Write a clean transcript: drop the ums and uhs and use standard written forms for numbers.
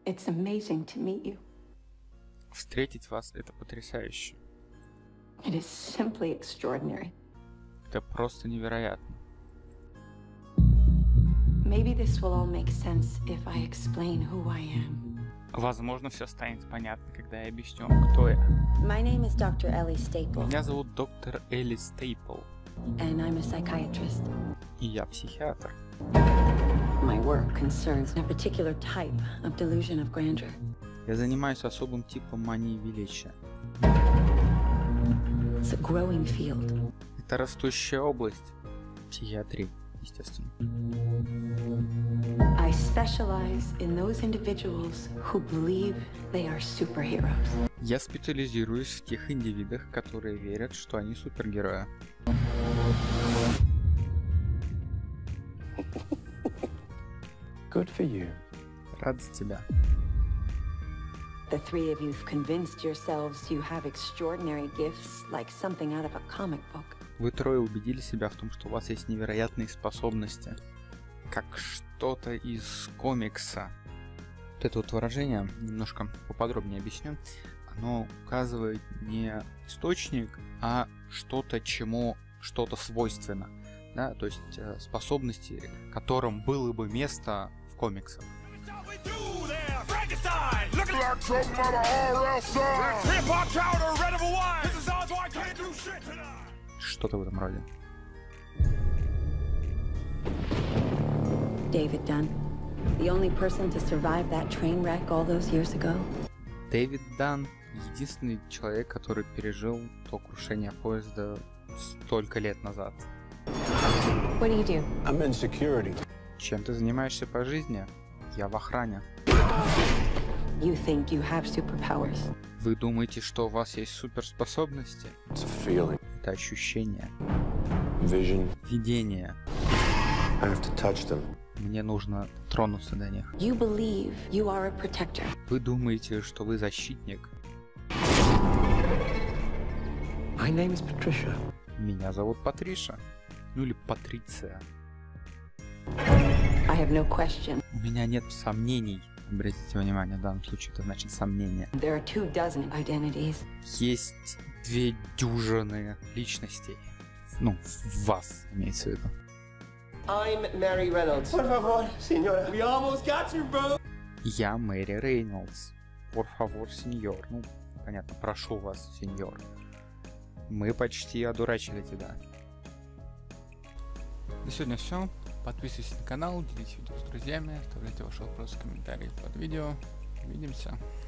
It's amazing to meet you. Встретить вас — это потрясающе. It is simply extraordinary. Это просто невероятно. Maybe this will all make sense if I explain who I am. Возможно, все станет понятно, когда я объясню, кто я. My name is Dr. Ellie Staple, Меня зовут доктор Элли Стейпл, and I'm a psychiatrist. и я психиатр. My work concerns a particular type of delusion of grandeur. Я занимаюсь особым типом мании величия. It's a growing field. Это растущая область психиатрии, естественно. I specialize in those individuals who believe they are superheroes. Я специализируюсь в тех индивидах, которые верят, что они супергерои. Good for you. Рад за тебя. The three of you've convinced yourselves you have extraordinary gifts like something out of a comic book. Вы трое убедили себя в том, что у вас есть невероятные способности, как что-то из комикса. Вот это вот выражение, немножко поподробнее объясню, оно указывает не источник, а что-то, чему что-то свойственно. Да? То есть способности, которым было бы место в комиксах. Что-то в этом роде. David Dunn, the only person to survive that train wreck all those years ago. Дэвид Дан — единственный человек, который пережил то крушение поезда столько лет назад. What do you do? I'm in security. Чем ты занимаешься по жизни? Я в охране. You think you have superpowers. Вы думаете, что у вас есть суперспособности? It's a feeling. Это ощущение, Vision. видение. I have to touch them. Мне нужно тронуться до них. You believe you are a protector. Вы думаете, что вы защитник? My name is Patricia. Меня зовут Патриша. Ну или Патриция. I have no question. У меня нет сомнений. Обратите внимание, в данном случае это значит сомнение. There are 24 identities. Есть 2 дюжины личностей. Ну, в вас, имеется в виду. I'm Mary Reynolds. Por favor, señora. We almost got you, bro. Я Мэри Рейнольдс. Por favor, сеньор. Ну, понятно, прошу вас, сеньор. Мы почти одурачили тебя. На сегодня все. Подписывайтесь на канал, делитесь видео с друзьями, оставляйте ваши вопросы в комментариях под видео. Увидимся.